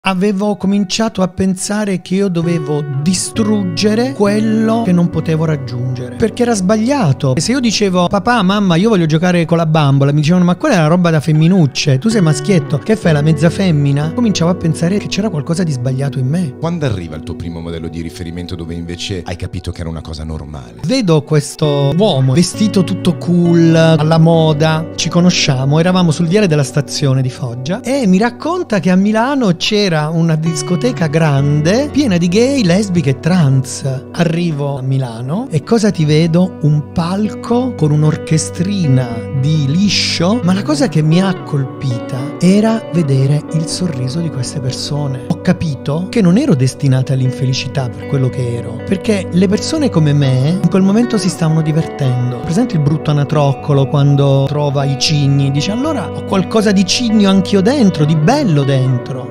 Avevo cominciato a pensare che io dovevo distruggere quello che non potevo raggiungere, perché era sbagliato. E se io dicevo papà, mamma, io voglio giocare con la bambola, mi dicevano ma quella è una roba da femminucce, tu sei maschietto, che fai, la mezza femmina? Cominciavo a pensare che c'era qualcosa di sbagliato in me. Quando arriva il tuo primo modello di riferimento dove invece hai capito che era una cosa normale? Vedo questo uomo vestito tutto cool, alla moda, ci conosciamo, eravamo sul viale della stazione di Foggia e mi racconta che a Milano c'era una discoteca grande piena di gay, lesbiche e trans. Arrivo a Milano e cosa ti vedo? Un palco con un'orchestrina di liscio, ma la cosa che mi ha colpita era vedere il sorriso di queste persone. Ho capito che non ero destinata all'infelicità per quello che ero, perché le persone come me in quel momento si stavano divertendo. Presente il brutto anatroccolo quando trova i cigni, dice allora ho qualcosa di cigno anch'io dentro, di bello dentro.